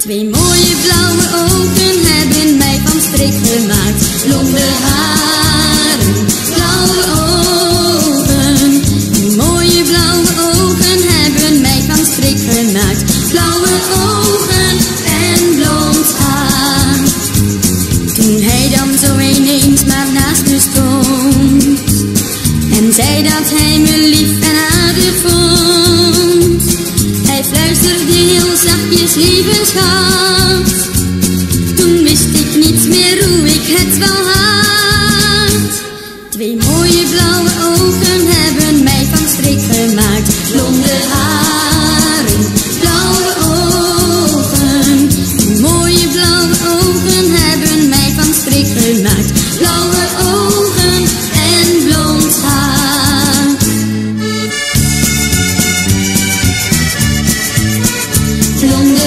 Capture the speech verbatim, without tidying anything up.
Twee mooie blauwe ogen hebben mij van streek gemaakt. Blonde haren, blauwe ogen. Die mooie blauwe ogen hebben mij van streek gemaakt. Blauwe ogen en blond haar. Toen hij dan zo ineens maar naast me stond en zei dat hij me lief en aardig vond. Hij fluisterde heel zachtjes, lieve schat. Toen wist ik niet meer hoe ik het wel had. Twee mooie blauwe ogen hebben mij van streek gemaakt. Blonde haren, blauwe ogen. Die mooie blauwe ogen hebben mij van streek gemaakt. Blauwe ogen en blond haar. Blonde